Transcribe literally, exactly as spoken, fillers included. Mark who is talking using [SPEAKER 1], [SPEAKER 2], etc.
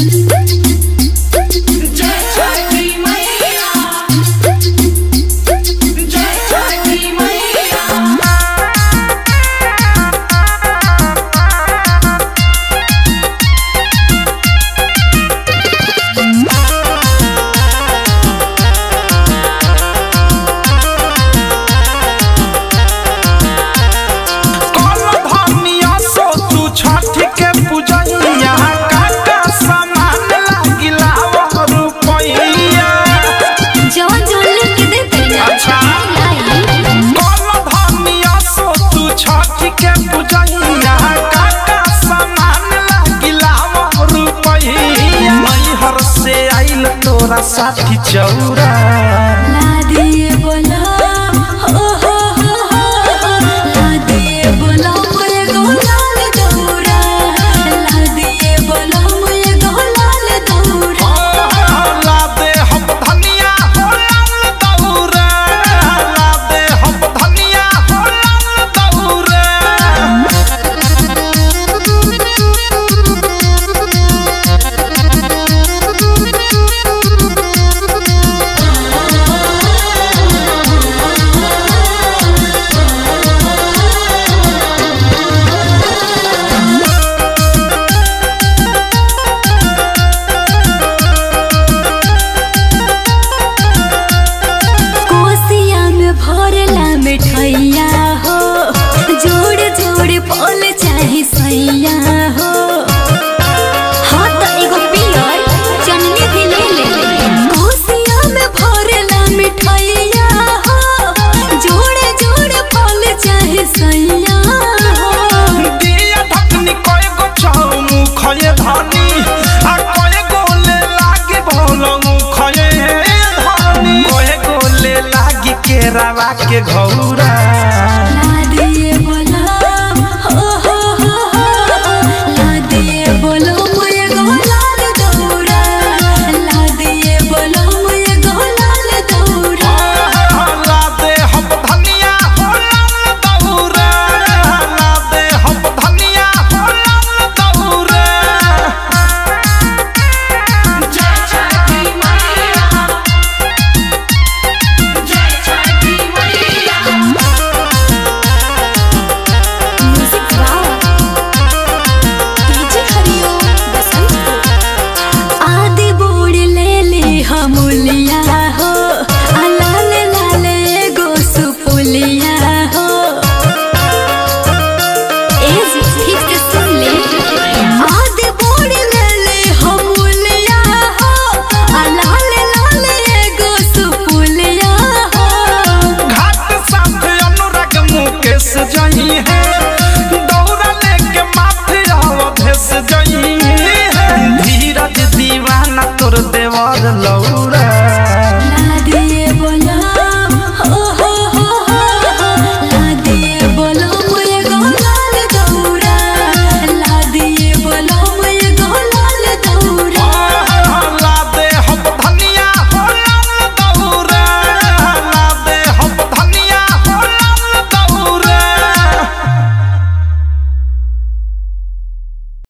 [SPEAKER 1] साथी चौरा
[SPEAKER 2] ला दिए बोला हो हो हो हो ला दिए बोला मुझे गोलाल दौरा ला दिए बोला मुझे गोलाल दौरा
[SPEAKER 1] ला दे हम धनिया हो लाल दौरा ला दे हम धनिया हो लाल दौरा
[SPEAKER 2] भरला मिठाइया हो जोड़ जोड़ फल चाहे सैया हो हाँ तो एगो पियर चटनी भी ले ले कोसिया में भरला मिठाइया हो जोड़ जोड़ फल चाहे सैया हो
[SPEAKER 1] दिया ढकनी कोई गो चाऊ खये धानी आ कोई गोले लागे भोलंग खये धानी कोई गोले लागे केरावा के घौरा
[SPEAKER 2] ला दिए बोला हो हो हो हो ला दिए बोलो मुझे गोलाल दौरा ला दिए बोलो मुझे गोलाल दौरा
[SPEAKER 1] ला दे हम धनिया हो लाल दौरा ला दे हम धनिया हो लाल दौरा
[SPEAKER 3] जय छठी मैया जय छठी मैया
[SPEAKER 2] म्यूजिक वाह डीजे हरिओम बसंत आदि बोड़ ले ले हमलिया हो आ लाल लाल एगो सुपुलिया हो ए जी ठीक से सुन ले आदि बोड़ ले ले हमलिया हो आ लाल लाल एगो सुपुलिया हो
[SPEAKER 1] घाट साथ अनुराग मुकेश जही है